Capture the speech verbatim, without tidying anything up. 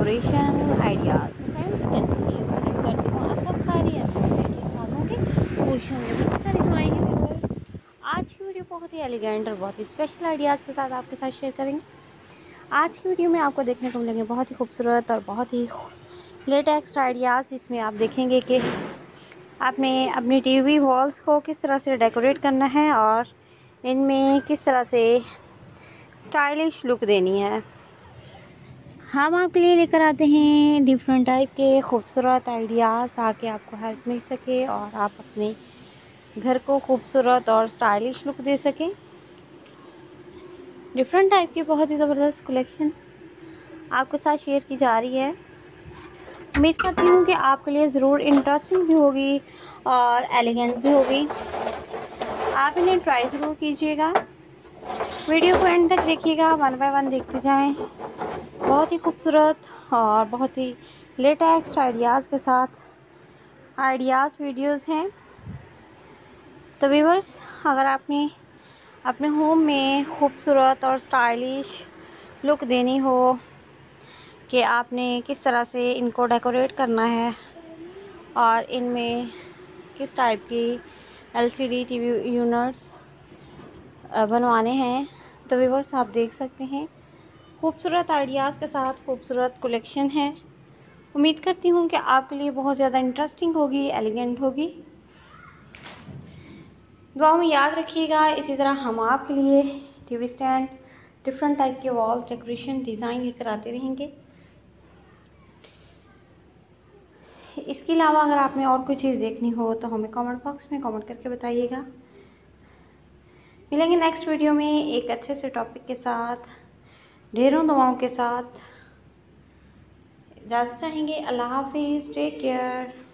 Decoration ideas. Friends, कैसे हैं? उम्मीद करती हूँ आप सब सारी ऐसे ठीक ठाक होंगे। क्वेश्चन में बहुत सारी दुआएं हैं व्यूअर्स। आज की वीडियो बहुत ही एलिगेंट और बहुत ही स्पेशल आइडियाज़ के साथ आपके साथ शेयर करेंगे। आज की वीडियो में आपको देखने को मिलेंगे बहुत ही खूबसूरत और बहुत ही लेटेस्ट आइडियाज़, जिसमें आप देखेंगे कि आपने अपनी टीवी वॉल्स को किस तरह से डेकोरेट करना है और इनमें किस तरह से स्टाइलिश लुक देनी है। हम आपके लिए लेकर आते हैं डिफरेंट टाइप के खूबसूरत आइडियाज़, ताकि आपको हेल्प मिल सके और आप अपने घर को खूबसूरत और स्टाइलिश लुक दे सकें। डिफरेंट टाइप की बहुत ही ज़बरदस्त कलेक्शन आपके साथ शेयर की जा रही है। उम्मीद करती हूँ कि आपके लिए ज़रूर इंटरेस्टिंग भी होगी और एलिगेंट भी होगी। आप इन्हें ट्राई ज़रूर कीजिएगा। वीडियो को एंड तक देखिएगा, वन बाय वन देखते जाएं। बहुत ही खूबसूरत और बहुत ही लेटेस्ट आइडियाज़ के साथ आइडियाज़ वीडियोस हैं। तो व्यूअर्स, अगर आपने अपने होम में खूबसूरत और स्टाइलिश लुक देनी हो कि आपने किस तरह से इनको डेकोरेट करना है और इनमें किस टाइप की एलसीडी टीवी यूनिट्स बनवाने हैं, तो व्यूअर्स आप देख सकते हैं खूबसूरत आइडियाज़ के साथ खूबसूरत कलेक्शन है। उम्मीद करती हूँ कि आपके लिए बहुत ज़्यादा इंटरेस्टिंग होगी, एलिगेंट होगी। दुआ में याद रखिएगा। इसी तरह हम आपके लिए टीवी स्टैंड, डिफरेंट टाइप के वॉल डेकोरेशन डिज़ाइन लेकर आते रहेंगे। इसके अलावा अगर आपने और कोई चीज़ देखनी हो तो हमें कमेंट बॉक्स में कमेंट करके बताइएगा। मिलेंगे नेक्स्ट वीडियो में एक अच्छे से टॉपिक के साथ, ढेरों दुआओं के साथ। इजाज़त चाहेंगे। अल्लाह हाफिज़, टेक केयर।